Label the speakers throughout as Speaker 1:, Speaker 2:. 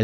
Speaker 1: el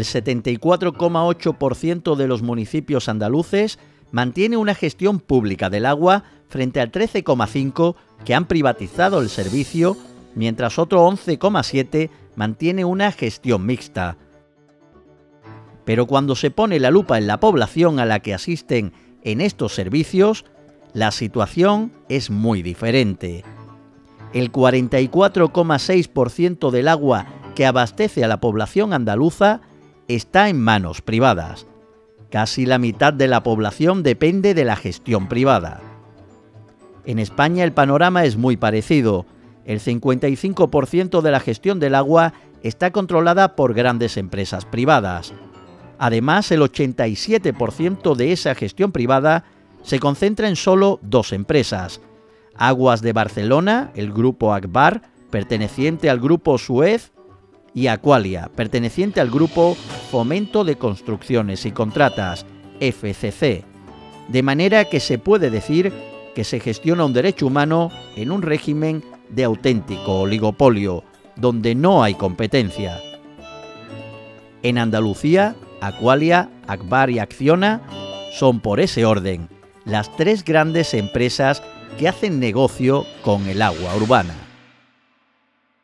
Speaker 1: 74,8% de los municipios andaluces mantiene una gestión pública del agua frente al 13,5% que han privatizado el servicio, mientras otro 11,7% mantiene una gestión mixta. Pero cuando se pone la lupa en la población a la que asisten en estos servicios, la situación es muy diferente. El 44,6% del agua que abastece a la población andaluza está en manos privadas. Casi la mitad de la población depende de la gestión privada. En España el panorama es muy parecido. El 55% de la gestión del agua está controlada por grandes empresas privadas. Además, el 87% de esa gestión privada se concentra en solo dos empresas: Aguas de Barcelona, el grupo Agbar, perteneciente al grupo Suez, y Aqualia, perteneciente al grupo Fomento de Construcciones y Contratas, FCC. De manera que se puede decir que se gestiona un derecho humano en un régimen de auténtico oligopolio, donde no hay competencia. En Andalucía, Aqualia, Agbar y Acciona son, por ese orden, las tres grandes empresas que hacen negocio con el agua urbana.